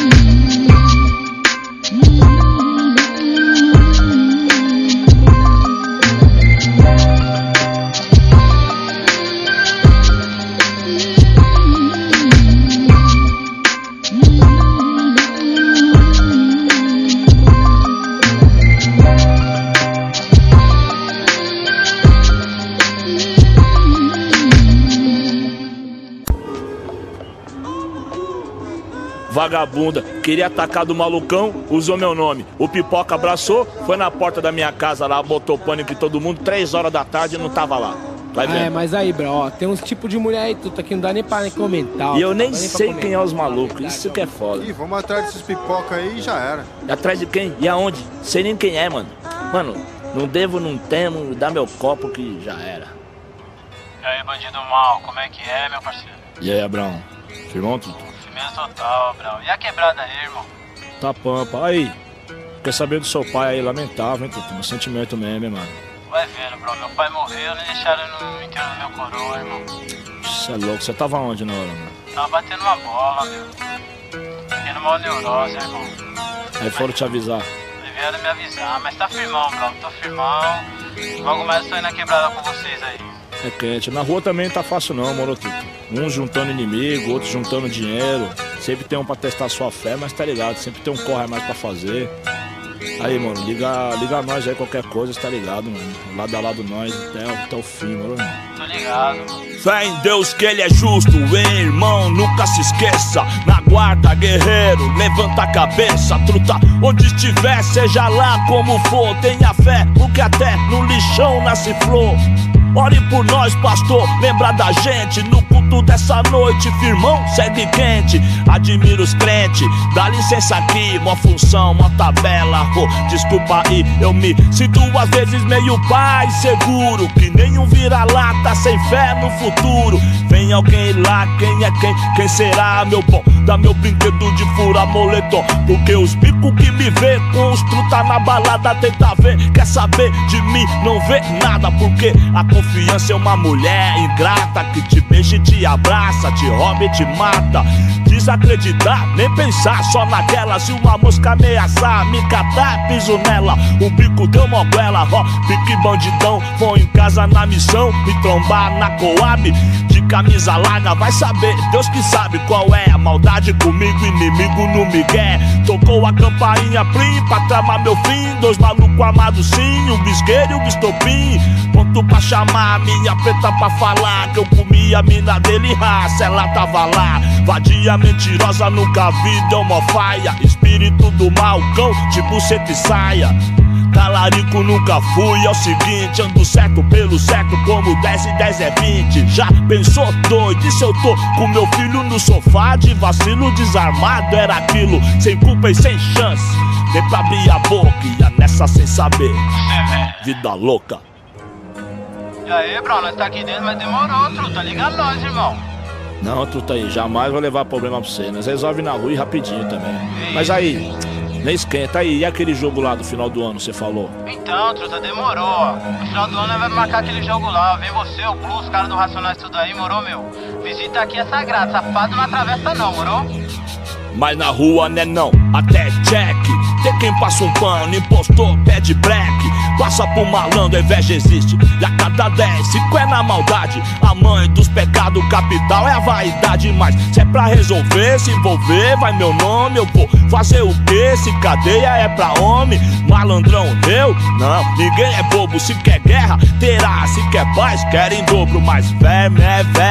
Vagabunda, queria atacar do malucão, usou meu nome. O Pipoca abraçou, foi na porta da minha casa lá, botou pânico em todo mundo, 3 horas da tarde e não tava lá. Vai vendo. Mas aí, bro, ó, tem uns tipos de mulher aí, tudo aqui não dá nem pra comentar. E eu nem sei quem é os malucos, isso que é foda. Ih, vamos atrás desses pipoca aí e já era. E atrás de quem? E aonde? Sei nem quem é, mano. Mano, não devo, não temo, dá meu copo que já era. E aí, bandido mal, como é que é, meu parceiro? E aí, Abrão? Firmão, tudo? Firmeza total, Abrão. E a quebrada aí, irmão? Tá pampa. Aí, quer saber do seu pai aí, lamentável, hein, Tuto? Meu sentimento mesmo, hein, mano. Vai vendo, bro. Meu pai morreu, nem deixaram no enterro do meu coroa, irmão. Você é louco. Você tava onde na hora, mano? Tava batendo uma bola, meu. Tendo uma neurose, irmão. Aí foram te avisar. Vieram me avisar, mas tá firmão, bro. Tô firmão. Logo mais tô indo na quebrada com vocês aí. É quente. Na rua também não tá fácil não, moro, Tuto. Uns juntando inimigo, outros juntando dinheiro. Sempre tem um pra testar sua fé, mas tá ligado. Sempre tem um corre a mais pra fazer. Aí, mano, liga nós aí, qualquer coisa, você tá ligado, mano. Lado a lado nós, até o fim, mano. Tô ligado, mano. Fé em Deus que ele é justo, hein, irmão, nunca se esqueça. Na guarda, guerreiro, levanta a cabeça, truta. Onde estiver, seja lá como for, tenha fé, porque até no lixão nasce flor. Ore por nós, pastor, lembra da gente no culto dessa noite, firmão, segue quente. Admiro os crentes, dá licença aqui, mó função, mó tabela. Desculpa aí, eu me sinto às vezes meio pai seguro, que nenhum vira-lata sem fé no futuro. Vem alguém lá, quem é quem será, meu bom? Dá meu brinquedo de fura moletom, porque os bicos que me vê com os truta na balada tenta ver, quer saber de mim, não vê nada, porque a confiança é uma mulher ingrata que te beija e te abraça, te rouba e te mata. Desacreditar, nem pensar, só naquela. Se uma mosca ameaçar, me catar, piso nela. O bico deu moguela, ó, pique bandidão. Vou em casa na missão, me trombar na Coab de camisa larga, vai saber, Deus que sabe qual é a maldade comigo, inimigo no migué. Tocou a campainha plim pra tramar meu fim. Dois malucos amados sim, o bisqueiro e o bistopim. Ponto pra chamar a minha preta pra falar que eu comi a mina dele, raça, ela tava lá. Vadia mentirosa, nunca vi, deu mó faia. Espírito do mal, cão, tipo seta e saia. Talarico nunca fui, é o seguinte, ando certo pelo certo, como 10 e 10 é 20. Já pensou doido, e se eu tô com meu filho no sofá de vacilo desarmado? Era aquilo, sem culpa e sem chance, nem pra abrir a boca, ia nessa sem saber. Vida louca. E aí, bro, nós tá aqui dentro, mas demorou, truta, liga nós, irmão. Não, truta aí, jamais vou levar problema pra você, nós resolve na rua e rapidinho também. Mas aí, nem esquenta aí, e aquele jogo lá do final do ano, você falou? Então, truta, demorou. No final do ano vai marcar aquele jogo lá. Vem você, o Blue, os caras do Racionais, tudo aí, morou, meu? Visita aqui é sagrado, safado não atravessa não, morou? Mas na rua né não, até check. Tem quem passa um pano, impostor, pede black. Passa por malandro, a inveja existe. E a cada 10, 5 é na maldade. A mãe dos pecados capital é a vaidade. Mas se é pra resolver, se envolver, vai meu nome. Eu vou fazer o quê? Se cadeia é pra homem. Malandrão, eu? Não, ninguém é bobo. Se quer guerra, terá. Se quer paz, quer em dobro. Mas verme,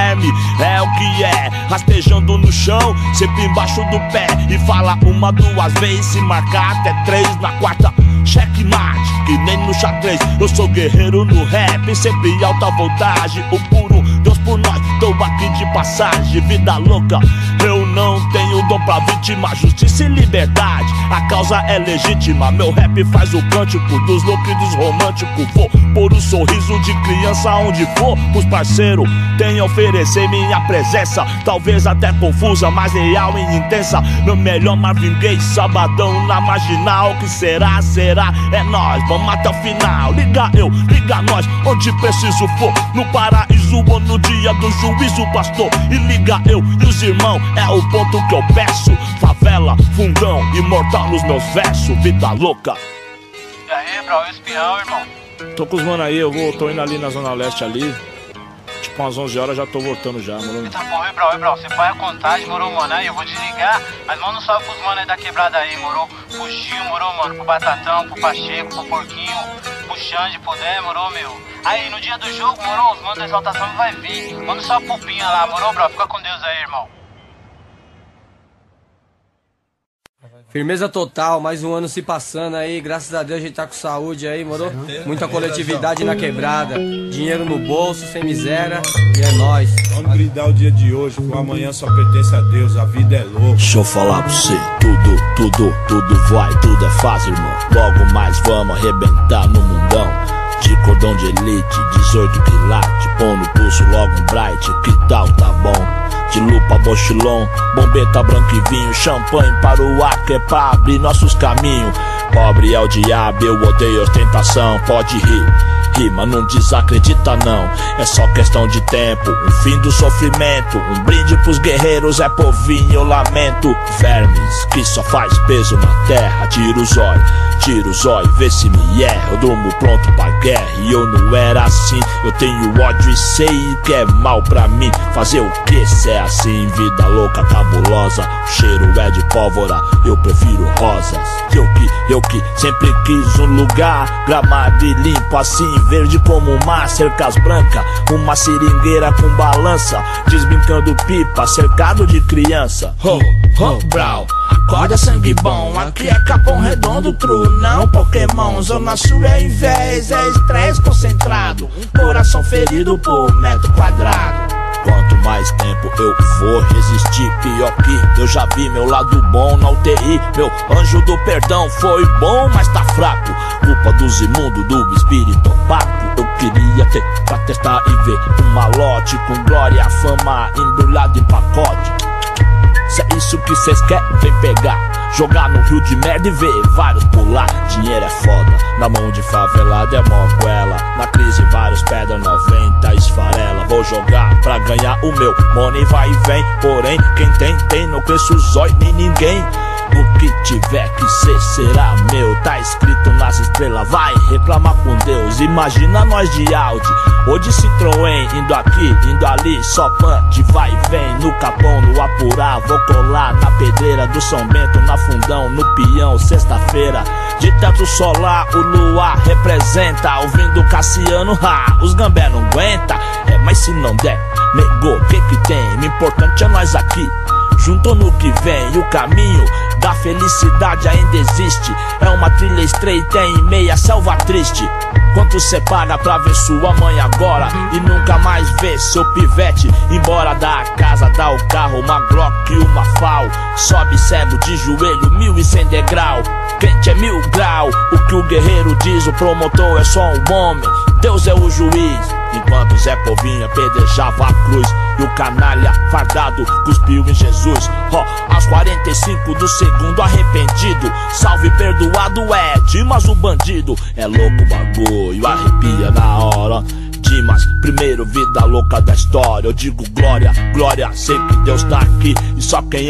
é o que é. Rastejando no chão, sempre embaixo do pé. E fala uma, duas vezes, se marcar até 3 na quarta. Checkmate, que nem no xadrez. Eu sou guerreiro no rap, sempre alta voltagem. O puro, Deus por nós, tô aqui de passagem. Vida louca, eu não tenho dom pra vítima. Justiça e liberdade, a causa é legítima. Meu rap faz o cântico dos loucos e dos românticos. Vou pôr o sorriso de criança onde for. Os parceiros têm a oferecer minha presença. Talvez até confusa, mas real e intensa. Meu melhor Marvin Gaye, sabadão na marginal. Que será, é nós, vamos até o final. Liga eu, liga nós, onde preciso for. No paraíso ou no dia do juízo, pastor. E liga eu e os irmãos, é o ponto que eu peço. Favela, fundão, imortal nos meus versos. Vida louca. E aí, bro, o espião, irmão? Tô com os mano aí, tô indo ali na Zona Leste ali. Tipo umas 11 horas já tô voltando já, mano. Eita porra, bro, você põe a contagem, morou, mano? Aí eu vou desligar, mas manda um salve pros mano aí da quebrada aí, morou? Pro Gil, morou, mano? Pro Batatão, pro Pacheco, pro Porquinho, pro Xande, pro Dé, morou, meu? Aí no dia do jogo, morou, os manos da exaltação vai vir. Manda um salve pro Pinha lá, morou, bro? Fica com Deus aí, irmão. Firmeza total, mais um ano se passando aí, graças a Deus a gente tá com saúde aí, moro? Muita coletividade na quebrada, dinheiro no bolso, sem miséria, e é nóis. Vamos brindar o dia de hoje, que o amanhã só pertence a Deus, a vida é louca. Deixa eu falar pra você, tudo vai, tudo é fácil, irmão. Logo mais vamos arrebentar no mundão. De cordão de elite, 18 quilates, põe no pulso logo um bright, que tal, tá bom? De lupa, mochilão, bombeta, branco e vinho, champanhe para o ar, que é pra abrir nossos caminhos. Pobre é o diabo, eu odeio ostentação, pode rir. rima, não desacredita não. É só questão de tempo, um fim do sofrimento. Um brinde pros guerreiros, é povinho, eu lamento. Vermes que só faz peso na terra. Tira o zóio, vê se me erra. Eu durmo pronto pra guerra e eu não era assim. Eu tenho ódio e sei que é mal pra mim. Fazer o que se é assim? Vida louca, cabulosa. O cheiro é de pólvora, eu prefiro rosas. Eu que sempre quis um lugar gramado e limpo assim, verde como o mar, cercas brancas, uma seringueira com balança, desbrincando pipa, cercado de criança. Brau, acorda sangue bom, aqui é Capão Redondo, true, não Pokémon. Zona Sul é inveja, é estresse concentrado, coração ferido por metro quadrado. Quanto mais tempo eu for resistir, pior que eu já vi meu lado bom na UTI. Meu anjo do perdão foi bom, mas tá fraco. Culpa dos imundos, do espírito opaco. Eu queria ter pra testar e ver um malote com glória, fama embrulhado em pacote. Se é isso que cês querem, vem pegar. Jogar no rio de merda e ver vários pular. Dinheiro é foda, na mão de favelado é moguela. Na crise vários pedra 90 esfarela. Vou jogar pra ganhar o meu, money vai e vem. Porém, quem tem, não cresce zóio nem ninguém. O que tiver que ser será meu, tá escrito nas estrelas, vai reclamar com Deus. Imagina nós de Audi, ou de Citroën, indo aqui, indo ali, só punch, vai e vem. No Capão, no Apurá, vou colar na pedreira do São Bento, na Fundão, no Peão, sexta-feira. De teto solar, o luar representa, ouvindo Cassiano, os gambé não aguenta. Mas se não der, negou, o que tem? O importante é nós aqui, junto no que vem. E o caminho da felicidade ainda existe, é uma trilha estreita em meia selva triste. Quanto cê paga pra ver sua mãe agora e nunca mais ver seu pivete embora da casa, dá o carro, uma Glock e uma FAL. Sobe cego de joelho, 1100 degrau. Quente é 1000 grau, o que o guerreiro diz, o promotor é só um homem, Deus é o juiz. Enquanto Zé Povinho apedrejava a cruz e o canalha fardado cuspiu em Jesus. Aos 45 do segundo arrependido, salve perdoado é Dimas o bandido. É louco o bagulho, arrepia na hora. Dimas, primeiro vida louca da história. Eu digo glória, glória, sei que Deus tá aqui. E só quem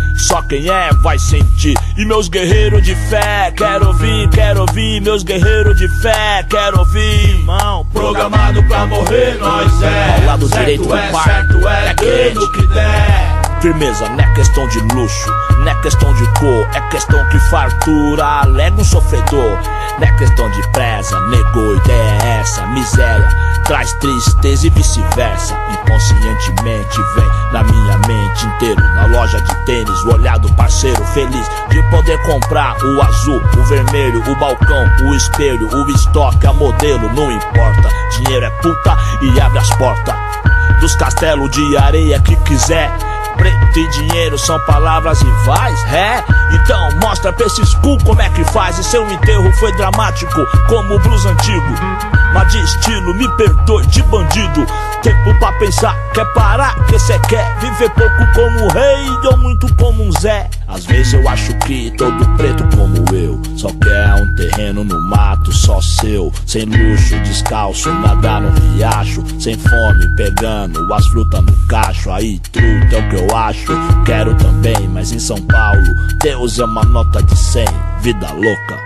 é vai sentir. E meus guerreiros de fé, quero ouvir. Meus guerreiros de fé, quero ouvir. Irmão, programado pra morrer nós é. Ao lado direito do pai, certo é quente que der. Firmeza, não é questão de luxo, não é questão de cor, é questão que fartura alega um sofredor. Não é questão de presa, negou, ideia é essa. Miséria traz tristeza e vice-versa. Inconscientemente vem na minha mente inteiro. Na loja de tênis, o olhar do parceiro feliz de poder comprar o azul, o vermelho, o balcão, o espelho, o estoque, a modelo, não importa. Dinheiro é puta e abre as portas dos castelos de areia que quiser. Preto e dinheiro são palavras rivais, então mostra pra esses cu como é que faz. E seu enterro foi dramático como o blues antigo, mas de estilo, me perdoe, de bandido. Tempo pra pensar, quer parar, que cê quer viver pouco como rei ou muito como um Zé. Às vezes eu acho que todo preto como eu só quer um terreno no mato só seu, sem luxo, descalço, nadar no riacho, sem fome, pegando as frutas no cacho. Aí truta é o que eu acho, quero também, mas em São Paulo Deus é uma nota de 100, vida louca.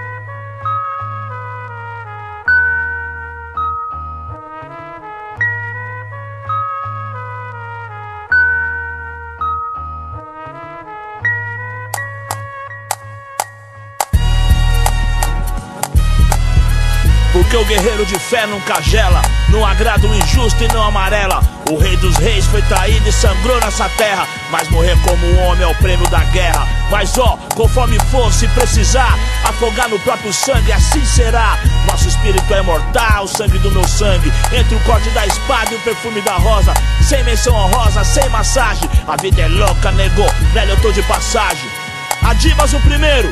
Porque o guerreiro de fé nunca gela, não agrada o injusto e não amarela. O rei dos reis foi traído e sangrou nessa terra, mas morrer como um homem é o prêmio da guerra. Mas conforme for, se precisar, afogar no próprio sangue, assim será. Nosso espírito é mortal, o sangue do meu sangue, entre o corte da espada e o perfume da rosa. Sem menção honrosa, sem massagem, a vida é louca, negou, velho, eu tô de passagem. A Dimas o primeiro.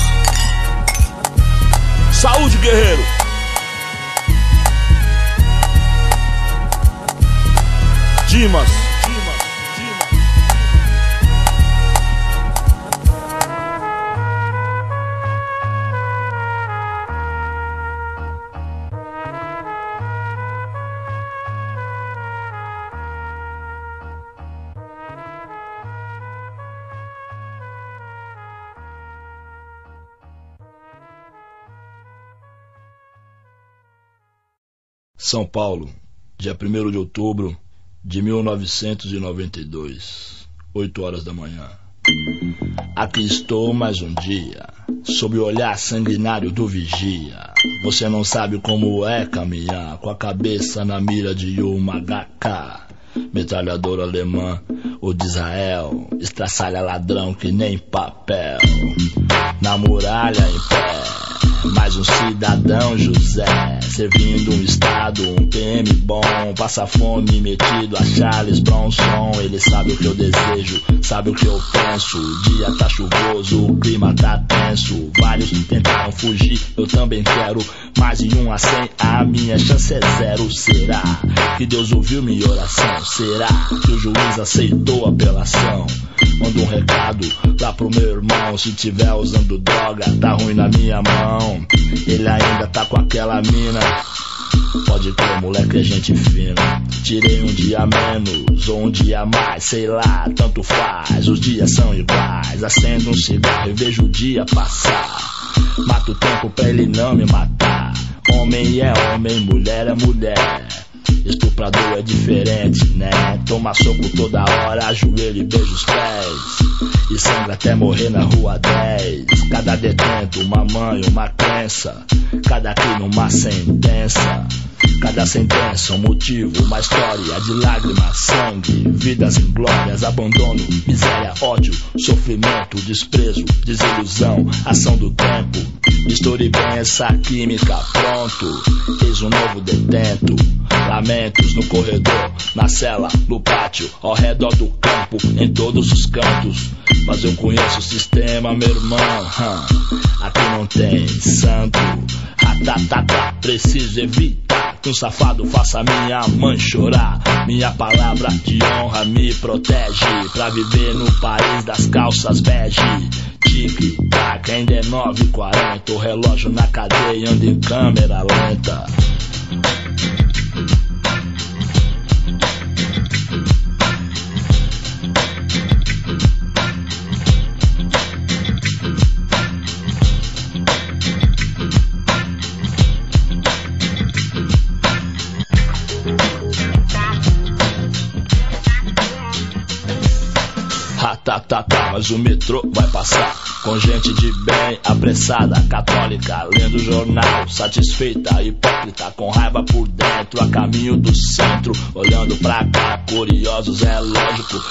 Saúde, guerreiro. Dimas. São Paulo, dia 1º de outubro de 1992, 8 horas da manhã. Aqui estou mais um dia, sob o olhar sanguinário do vigia. Você não sabe como é caminhar com a cabeça na mira de uma HK. Metralhadora alemã ou de Israel, estraçalha ladrão que nem papel. Na muralha em pé, mais um cidadão José, servindo um estado, um PM bom, passa fome metido a Charles Bronson. Ele sabe o que eu desejo, sabe o que eu penso. O dia tá chuvoso, o clima tá tenso. Vários tentaram fugir, eu também quero. Mais em 1 a 100, a minha chance é 0. Será que Deus ouviu minha oração? Será que o juiz aceitou a apelação? Manda um recado lá pro meu irmão, se tiver usando droga, tá ruim na minha mão. Ele ainda tá com aquela mina. Pode crer, moleque, é gente fina. Tirei um dia menos ou um dia mais, sei lá, tanto faz. Os dias são iguais. Acendo um cigarro e vejo o dia passar. Mato o tempo pra ele não me matar. Homem é homem, mulher é mulher. Estuprador é diferente, né? Toma soco toda hora, ajoelha e beija os pés. E sangra até morrer na rua 10. Cada detento, uma mãe, uma crença. Cada crime, uma sentença. Cada sentença, um motivo, uma história de lágrimas, sangue, vidas inglórias, abandono, miséria, ódio, sofrimento, desprezo, desilusão, ação do tempo. Misture bem essa química, pronto, eis um novo detento. Lamentos no corredor, na cela, no pátio, ao redor do campo, em todos os cantos. Mas eu conheço o sistema, meu irmão. Aqui não tem santo. Ratatata, preciso evitar que um safado faça minha mãe chorar. Minha palavra de honra me protege pra viver no país das calças bege. Tic-tac, ainda é 9h40. O relógio na cadeia anda em câmera lenta. Mas o metrô vai passar com gente de bem, apressada, católica, lendo o jornal, satisfeita, hipócrita, com raiva por dentro, a caminho do centro, olhando pra cá, curiosos, é lógico.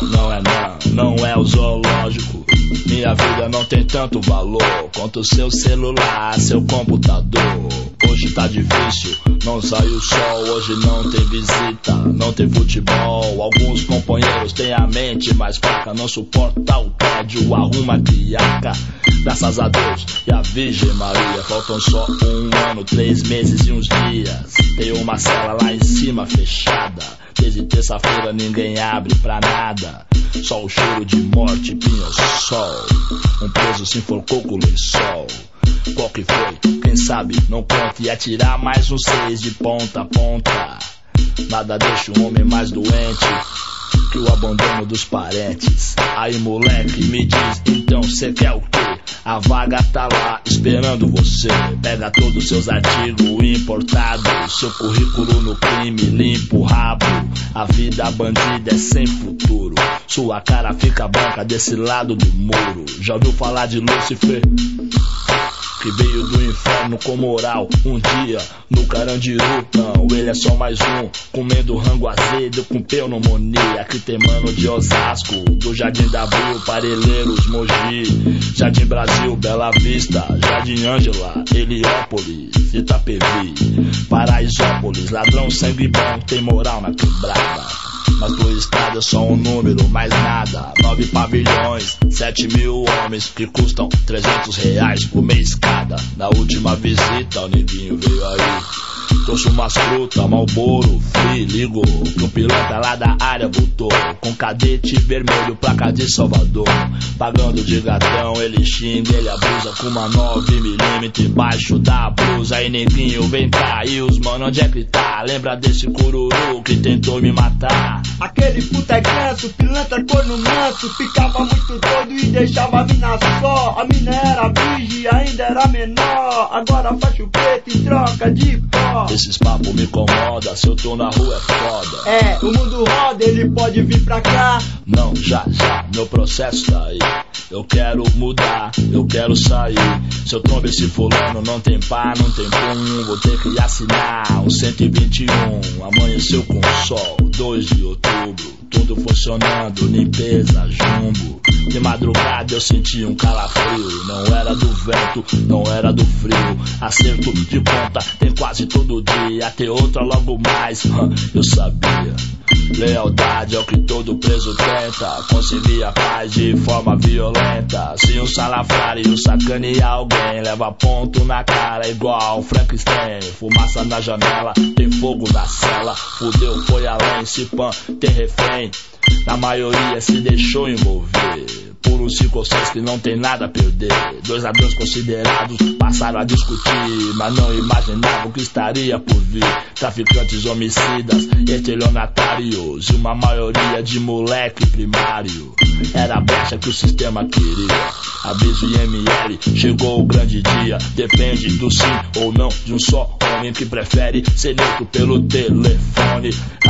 Não é o zoológico. Minha vida não tem tanto valor quanto o seu celular, seu computador. Hoje tá difícil, não sai o sol, hoje não tem visita, não tem futebol. Alguns companheiros têm a mente mais fraca, não suporta o tédio, arruma criaca. Graças a Deus e a Virgem Maria, faltam só 1 ano, 3 meses e uns dias. Tem uma cela lá em cima fechada, desde terça-feira ninguém abre pra nada. Só o cheiro de morte, pinho-sol. Um preso se enforcou com o lençol. Qual que foi? Quem sabe? Não conta. E atirar mais um 6 de ponta a ponta. Nada deixa um homem mais doente que o abandono dos parentes. Aí moleque, me diz, então cê quer o quê? A vaga tá lá esperando você. Pega todos os seus artigos importados, seu currículo no crime, limpa o rabo. A vida bandida é sem futuro, sua cara fica branca desse lado do muro. Já ouviu falar de Lúcifer? Que veio do inferno com moral. Um dia no Carandiru, não, ele é só mais um, comendo rango azedo com pneumonia. Aqui tem mano de Osasco, do Jardim da Abril, Parelheiros, Mogi, Jardim Brasil, Bela Vista, Jardim Ângela, Heliópolis, Itapevi, Paraisópolis. Ladrão sangue bom tem moral na quebrada. Mas tua estrada é só um número, mais nada. 9 pavilhões, 7.000 homens que custam R$300 por mês cada. Na última visita o neguinho veio aí, trouxe umas frutas, Marlboro, Free, ligou que um pilantra lá da área voltou com cadete vermelho, placa de Salvador. Pagando de gatão, ele xinga, ele abusa com uma 9mm embaixo da blusa. Aí neguinho vem cá, e os mano onde é que tá? Lembra desse cururu que tentou me matar? Aquele puta é ganso, pilantra corno manso, ficava muito doido e deixava a mina só. A mina era virgem, ainda era menor, agora faz o preto em troca de pó. Esses papos me incomodam, se eu tô na rua é foda. É, o mundo roda, ele pode vir pra cá. Não, já, meu processo tá aí. Eu quero mudar, eu quero sair. Se eu trombo esse fulano, não tem pá, não tem pum. Vou ter que assinar um 121. Amanheceu com sol, 2 de outubro. Tudo funcionando, limpeza, jumbo. De madrugada eu senti um calafrio. Não era do vento, não era do frio. Acerto de ponta tem quase todo dia. Ter outra logo mais, eu sabia. Lealdade é o que todo preso tenta. Conciliar a paz de forma violenta. Se um salafrário sacanear alguém, leva ponto na cara igual Frankenstein. Fumaça na janela, tem fogo na cela. Fudeu, foi além, se pan, tem refém. Na maioria se deixou envolver por uns 5 ou 6 que não tem nada a perder. 2 ladrões considerados passaram a discutir, mas não imaginavam que estaria por vir. Traficantes, homicidas, estelionatários e uma maioria de moleque primário. Era a brecha que o sistema queria. Aviso IML, chegou o grande dia. Depende do sim ou não de um só homem que prefere ser neutro pelo telefone.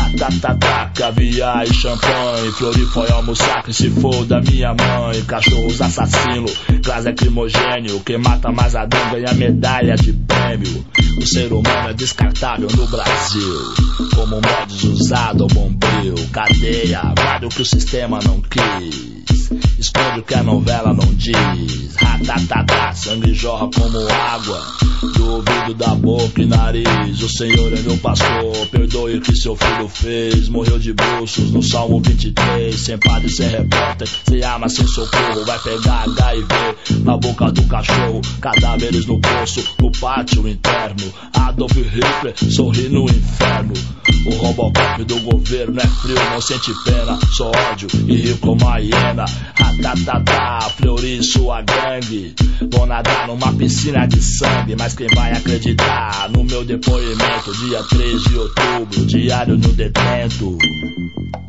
Caviar e champanhe. Flori foi almoçar que se for da minha mãe. Cachorros assassinos, gás lacrimogênio. Quem mata mais Adão ganha medalha de prêmio. O ser humano é descartável no Brasil, como mods usado ao bombril. Cadeia, guarda o que o sistema não quis, esconde o que a novela não diz. Ratatatá, sangue jorra como água do ouvido, da boca e nariz. O Senhor é meu pastor, perdoe o que seu filho fez. Morreu de bruços no Salmo 23. Sem padre, sem repórter, sem arma, sem socorro. Vai pegar HIV na boca do cachorro. Cadáveres no poço, no pátio interno. Adolf Hitler sorri no inferno. O Robocop do governo é frio, não sente pena, só ódio e rio como a hiena. Ratatatá, Fleury e sua gangue vão nadar numa piscina de sangue. Mas quem vai acreditar no meu depoimento? Dia 3 de outubro, diário no detento.